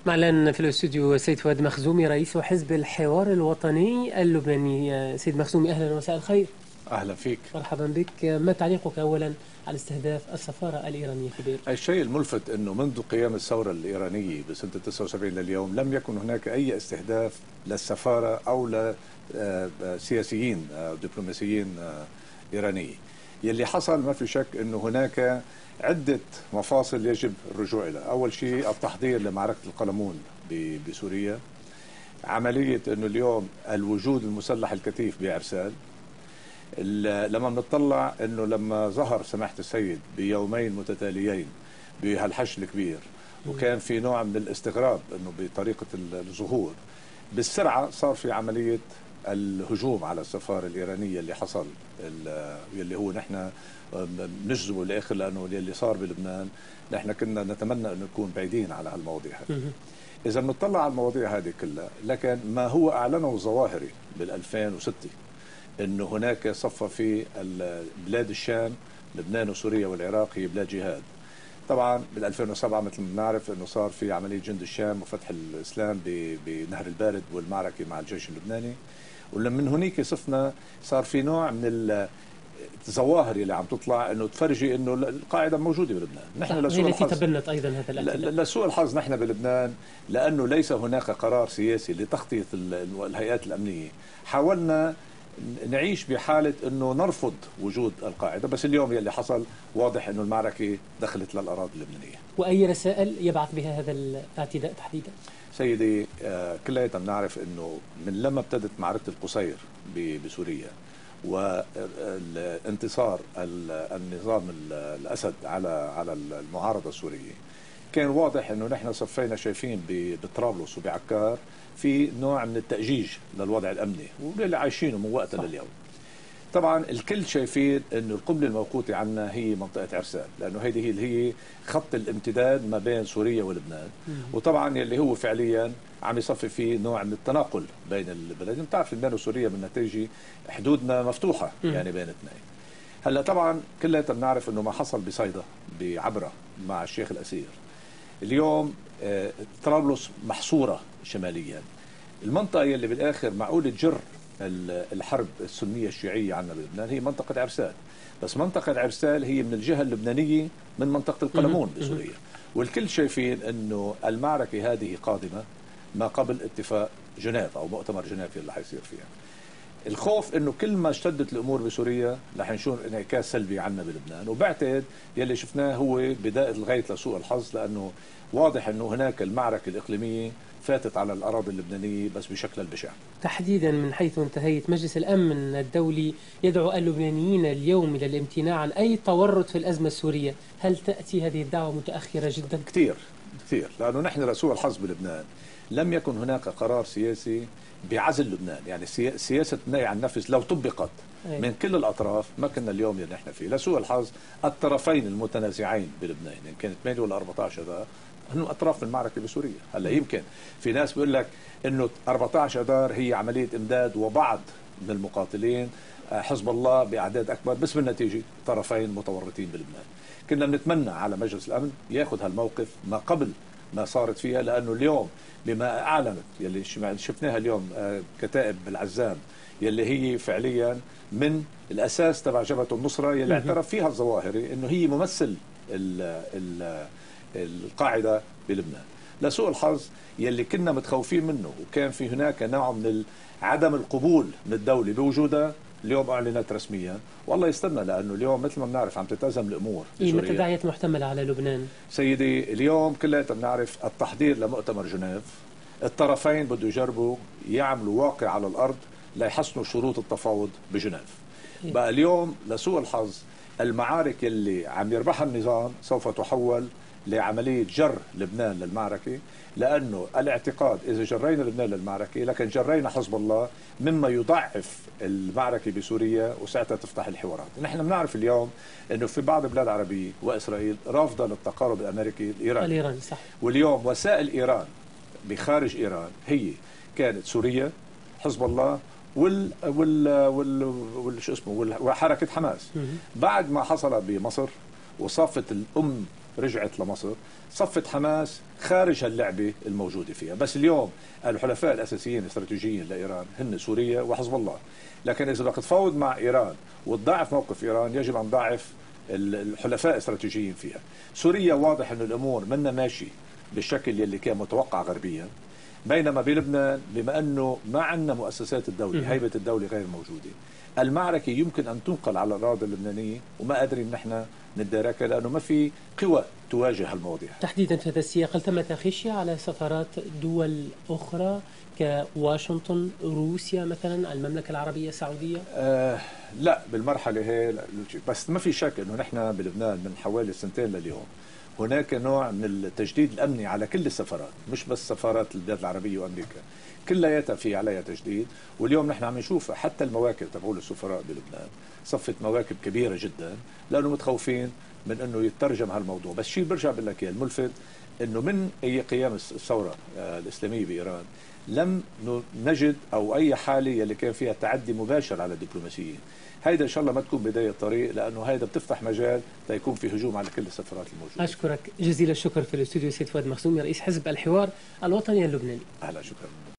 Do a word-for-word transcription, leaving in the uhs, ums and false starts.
معنا في الاستوديو سيد فؤاد مخزومي رئيس حزب الحوار الوطني اللبناني. سيد مخزومي، أهلا ومساء الخير. أهلا فيك. مرحبا بك. ما تعليقك أولا على استهداف السفارة الإيرانية في بيروت؟ الشيء الملفت أنه منذ قيام الثورة الإيرانية بسنة تسعة وسبعين لليوم لم يكن هناك أي استهداف للسفارة أو لسياسيين أو دبلوماسيين إيرانيين. يلي حصل ما في شك أنه هناك عدة مفاصل يجب الرجوع إليها. أول شيء التحضير لمعركة القلمون بسوريا، عملية أنه اليوم الوجود المسلح الكثيف بعرسال. لما بنطلع انه لما ظهر سماحه السيد بيومين متتاليين بهالحشد الكبير وكان في نوع من الاستغراب انه بطريقه الظهور، بالسرعه صار في عمليه الهجوم على السفاره الايرانيه اللي حصل، اللي هو نحن بنجذبه للاخر لانه اللي صار بلبنان نحن كنا نتمنى انه نكون بعيدين على هالمواضيع هذه. اذا بنطلع على المواضيع هذه كلها، لكن ما هو اعلنه الظواهري بال ألفين وستة انه هناك صفة في بلاد الشام، لبنان وسوريا والعراق هي بلاد جهاد. طبعا بال ألفين وسبعة مثل ما بنعرف انه صار في عملية جند الشام وفتح الاسلام بنهر البارد والمعركة مع الجيش اللبناني، ومن هنيك صفنا صار في نوع من الظواهر اللي عم تطلع انه تفرجي انه القاعده موجوده بلبنان. نحن لسوء الحظ تبنت ايضا هذا الاعتداء. لسوء الحظ نحن بلبنان لانه ليس هناك قرار سياسي لتغطيه الهيئات الامنيه، حاولنا نعيش بحالة أنه نرفض وجود القاعدة، بس اليوم يلي حصل واضح أنه المعركة دخلت للأراضي اللبنانية. وأي رسائل يبعث بها هذا الاعتداء تحديدا؟ سيدي، آه كلنا بنعرف أنه من لما ابتدت معركة القصير بسوريا وانتصار النظام الأسد على على المعارضة السورية، كان واضح أنه نحن صفينا شايفين بطرابلس وبعكار في نوع من التأجيج للوضع الأمني واللي عايشينه من وقتها لليوم. طبعا الكل شايفين انه القنبله الموقوته عنا هي منطقه عرسال، لانه هذه هي اللي هي خط الامتداد ما بين سوريا ولبنان، وطبعا اللي هو فعليا عم يصفي فيه نوع من التناقل بين البلدين. بتعرف لبنان وسوريا من نتيجه حدودنا مفتوحه يعني بين اثنين. هلا طبعا كلنا بنعرف انه ما حصل بصيدا بعبره مع الشيخ الاسير. اليوم آه طرابلس محصوره شماليا، المنطقه اللي بالاخر معقول تجر الحرب السنية الشيعية عنا بلبنان هي منطقة عرسال، بس منطقة عرسال هي من الجهة اللبنانية من منطقة القلمون بسوريا، والكل شايفين انه المعركة هذه قادمة ما قبل اتفاق جنيف او مؤتمر جنيف اللي حيصير فيها. الخوف انه كل ما اشتدت الامور بسوريا رح نشوف انعكاس سلبي عنا بلبنان، وبعتقد يلي شفناه هو بداية الغاية لسوء الحظ، لانه واضح انه هناك المعركة الاقليمية فاتت على الأراضي اللبنانية بس بشكل البشع. تحديدا من حيث انتهيت، مجلس الأمن الدولي يدعو اللبنانيين اليوم إلى الامتناع عن أي تورط في الأزمة السورية. هل تأتي هذه الدعوة متأخرة جدا؟ كثير كثير، لأنه نحن لسوء الحظ بلبنان لم يكن هناك قرار سياسي بعزل لبنان، يعني سياسة النهي عن النفس لو طبقت أيه. من كل الأطراف ما كنا اليوم اللي نحن فيه. لسوء الحظ الطرفين المتنازعين بلبنان، يعني كانت ثمانية ولا أربعة عشر هذا هم اطراف المعركه بسوريا. هلا يمكن في ناس بيقول لك انه أربعة عشر اذار هي عمليه امداد وبعض من المقاتلين حزب الله باعداد اكبر، بس بالنتيجه طرفين متورطين بلبنان. كنا بنتمنى على مجلس الامن ياخذ هالموقف ما قبل ما صارت فيها، لانه اليوم بما اعلنت يلي شفناها اليوم كتائب العزام يلي هي فعليا من الاساس تبع جبهه النصره يلي اعترف فيها الظواهري انه هي ممثل ال ال القاعدة بلبنان. لسوء الحظ يلي كنا متخوفين منه وكان في هناك نوع من عدم القبول من الدولة بوجودها، اليوم أعلنت رسميا، والله يستنى، لأنه اليوم مثل ما بنعرف عم تتأزم الأمور إيه متى تداعيات محتملة على لبنان؟ سيدي اليوم كلنا بنعرف التحضير لمؤتمر جنيف، الطرفين بده يجربوا يعملوا واقع على الأرض ليحسنوا شروط التفاوض بجنيف. إيه؟ بقى اليوم لسوء الحظ المعارك اللي عم يربحها النظام سوف تحول لعملية جر لبنان للمعركة، لأنه الاعتقاد إذا جرينا لبنان للمعركة لكن جرينا حزب الله مما يضعف المعركة بسوريا وساعتها تفتح الحوارات. نحن بنعرف اليوم أنه في بعض البلاد العربية وإسرائيل رافضة للتقارب الأمريكي الإيراني. الإيراني صح. واليوم وسائل إيران بخارج إيران هي كانت سوريا، حزب الله وال وال وال, وال... شو اسمه وحركة حماس. بعد ما حصل بمصر وصافت الأم رجعت لمصر، صفت حماس خارج هاللعبة الموجودة فيها. بس اليوم الحلفاء الأساسيين الاستراتيجيين لإيران هن سوريا وحزب الله، لكن إذا بدك تفاوض مع إيران وتضاعف موقف إيران يجب أن تضاعف الحلفاء الاستراتيجيين فيها. سوريا واضح أن الأمور منا ماشي بالشكل يلي كان متوقع غربيا، بينما بلبنان بما أنه ما عندنا مؤسسات الدولة، هيبة الدولة غير موجودة، المعركة يمكن أن تنقل على الأراضي اللبنانية وما قادرين نحن نتداركها لأنه ما في قوى تواجه المواضيع. تحديدا في هذا السياق، هل تم خشية على سفارات دول أخرى كواشنطن، روسيا مثلا، المملكة العربية السعودية؟ آه لا، بالمرحلة هي لا، بس ما في شك أنه نحن بلبنان من حوالي سنتين لليوم هناك نوع من التجديد الأمني على كل السفارات، مش بس سفارات البلاد العربية وأمريكا، كلياتها في عليها تجديد. واليوم نحن عم نشوف حتى المواكب تبعول السفراء بلبنان صفت مواكب كبيرة جدا لأنه متخوفين من أنه يترجم هالموضوع. بس شيء برجع بقول لك الملفت أنه من أي قيام الثورة الإسلامية بإيران لم نجد أو أي حالة يلي كان فيها تعدي مباشر على الدبلوماسيين. هيدا إن شاء الله ما تكون بداية طريق، لأنه هيدا بتفتح مجال ليكون في هجوم على كل السفارات الموجودة. أشكرك جزيل الشكر في الاستوديو سيد فؤاد مخزومي، رئيس حزب الحوار الوطني اللبناني. أهلا، شكرا.